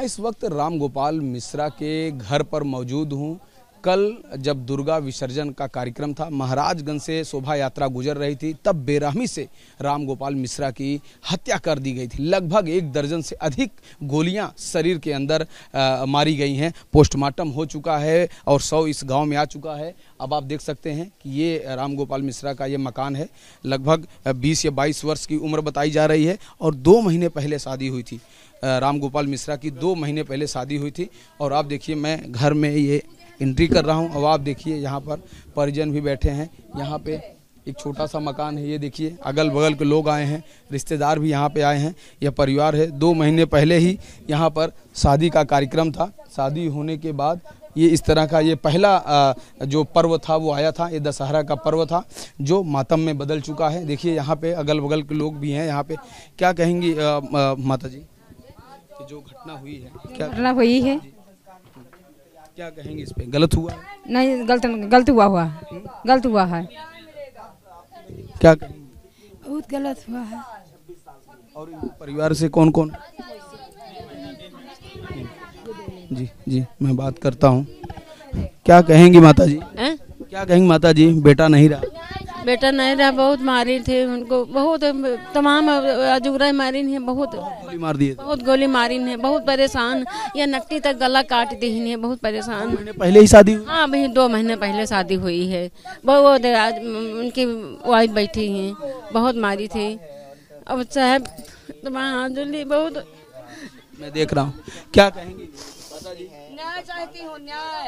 मैं इस वक्त राम गोपाल मिश्रा के घर पर मौजूद हूं। कल जब दुर्गा विसर्जन का कार्यक्रम था, महाराजगंज से शोभा यात्रा गुजर रही थी, तब बेरहमी से राम गोपाल मिश्रा की हत्या कर दी गई थी। लगभग 1 दर्जन से अधिक गोलियां शरीर के अंदर मारी गई हैं। पोस्टमार्टम हो चुका है और शव इस गांव में आ चुका है। अब आप देख सकते हैं कि ये राम गोपाल मिश्रा का ये मकान है। लगभग 20 या 22 वर्ष की उम्र बताई जा रही है और 2 महीने पहले शादी हुई थी। राम गोपाल मिश्रा की 2 महीने पहले शादी हुई थी। और आप देखिए, मैं घर में ये एंट्री कर रहा हूं। अब आप देखिए, यहाँ पर परिजन भी बैठे हैं। यहाँ पे एक छोटा सा मकान है। ये देखिए, अगल बगल के लोग आए हैं, रिश्तेदार भी यहाँ पे आए हैं। यह परिवार है। 2 महीने पहले ही यहाँ पर शादी का कार्यक्रम था। शादी होने के बाद ये इस तरह का ये पहला जो पर्व था वो आया था। ये दशहरा का पर्व था जो मातम में बदल चुका है। देखिए, यहाँ पे अगल बगल के लोग भी हैं। यहाँ पे क्या कहेंगी माता जी, जो घटना हुई है, क्या घटना हुई है, क्या कहेंगे इस पे? गलत हुआ है? नहीं, गलत हुआ है। क्या कहेंगे? बहुत गलत हुआ है। और परिवार से कौन कौन? जी मैं बात करता हूँ। क्या कहेंगी माता जी? क्या कहेंगी माता जी? बेटा नहीं रहा, बहुत मारी थे उनको, बहुत तमाम अजूरा मारी है, बहुत गोली मार दिए, बहुत गोली मारी है, बहुत परेशान। या नट्टी तक गला काट दी है, बहुत परेशान। 2 महीने पहले ही शादी हुई? हाँ भाई, 2 महीने पहले शादी हुई है। बहुत उनकी वाइफ बैठी हैं, बहुत मारी थी। अब साहब तुम्हारा बहुत मैं देख रहा हूँ। क्या कहेंगी माता जी? न्याय चाहती हूँ, न्याय।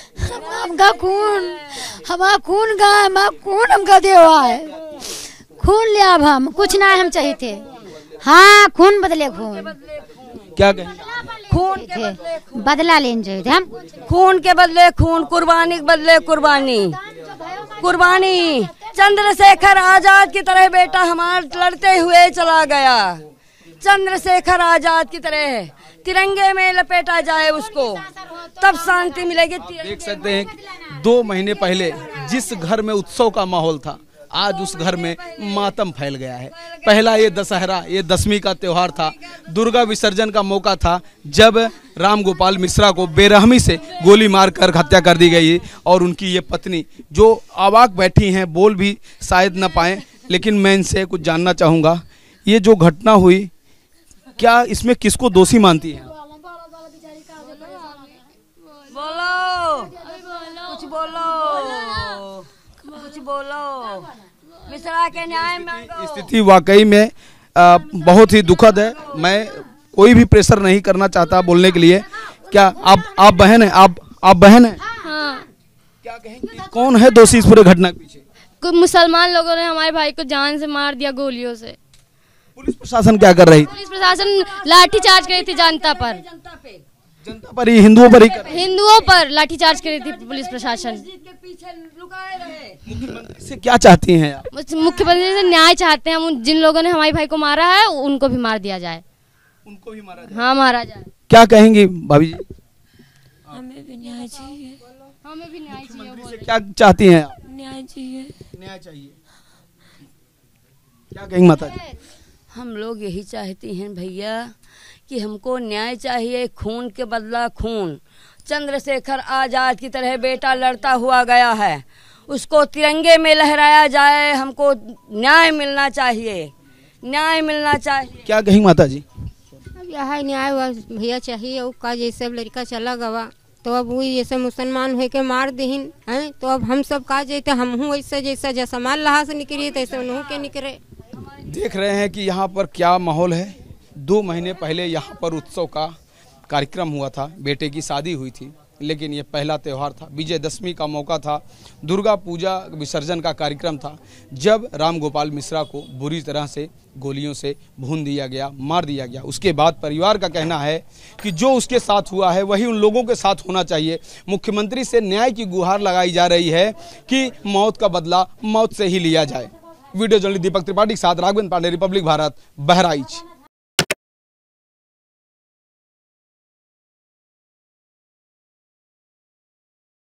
हमारा खून हमका देवा है। खून ले, अब हम कुछ ना हम चाहिए थे। हाँ, खून बदले खून। क्या कहेंगे? खून के बदला लेना चाहिए थे हम। खून के बदले खून, कुर्बानी के बदले कुर्बानी। चंद्रशेखर आजाद की तरह बेटा हमारा लड़ते हुए चला गया। चंद्रशेखर आजाद की तरह तिरंगे में लपेटा जाए उसको, तब शांति मिलेगी। देख सकते हैं 2 महीने पहले जिस घर में उत्सव का माहौल था, आज उस घर में मातम फैल गया है। पहला ये दशहरा, ये 10वीं का त्योहार था, दुर्गा विसर्जन का मौका था, जब राम गोपाल मिश्रा को बेरहमी से गोली मारकर हत्या कर दी गई। और उनकी ये पत्नी जो अवाक बैठी हैं, बोल भी शायद न पाएं, लेकिन मैं इनसे कुछ जानना चाहूँगा। ये जो घटना हुई, क्या इसमें किसको दोषी मानती हैं? बोलो मिश्रा के न्याय मांगो। स्थिति वाकई में बहुत ही दुखद है। मैं कोई भी प्रेशर नहीं करना चाहता बोलने के लिए। क्या आप बहन हैं? आप बहन हैं? हाँ। क्या कहेंगे, कौन है दोषी इस पूरे घटना के पीछे? कुछ मुसलमान लोगों ने हमारे भाई को जान से मार दिया गोलियों से। पुलिस प्रशासन क्या कर रही? पुलिस प्रशासन लाठीचार्ज करी थी जनता पर ही, हिंदुओं पर ही हिंदुओं पर लाठीचार्ज करी थी पुलिस प्रशासन। मुख्यमंत्री से क्या चाहती हैं आप? मुख्यमंत्री से न्याय चाहते हैं हम। जिन लोगों ने हमारे भाई को मारा है उनको भी मार दिया जाए। उनको भी मारा जाए? हाँ, मारा जाए। क्या कहेंगी भाभी जी? हमें भी न्याय चाहिए। हमें भी न्याय चाहिए। क्या चाहती हैं आप? न्याय चाहिए। न्याय चाहिए। क्या कहेंगी माता जी? हम लोग यही चाहती हैं भैया कि हमको न्याय चाहिए। खून के बदला खून। चंद्रशेखर आजाद की तरह बेटा लड़ता हुआ गया है, उसको तिरंगे में लहराया जाए। हमको न्याय मिलना चाहिए, न्याय मिलना चाहिए। क्या कहेंगी माता जी? अब यह न्याय भैया चाहिए। उसका जैसे लड़का चला गवा, तो अब वो जैसे मुसलमान हो के मार दीन हैं, तो अब हम सब का जैसे हम हूँ वैसे जैसा जैसा माल लहा से निकली तैसे उन्हों के निकले। देख रहे हैं कि यहाँ पर क्या माहौल है। 2 महीने पहले यहाँ पर उत्सव का कार्यक्रम हुआ था, बेटे की शादी हुई थी, लेकिन ये पहला त्यौहार था, विजयदशमी का मौका था, दुर्गा पूजा विसर्जन का कार्यक्रम था, जब राम गोपाल मिश्रा को बुरी तरह से गोलियों से भून दिया गया, मार दिया गया। उसके बाद परिवार का कहना है कि जो उसके साथ हुआ है वही उन लोगों के साथ होना चाहिए। मुख्यमंत्री से न्याय की गुहार लगाई जा रही है कि मौत का बदला मौत से ही लिया जाए। वीडियो जर्नलिस्ट दीपक त्रिपाठी के साथ राघवेंद्र पांडे, रिपब्लिक भारत, बहराइच।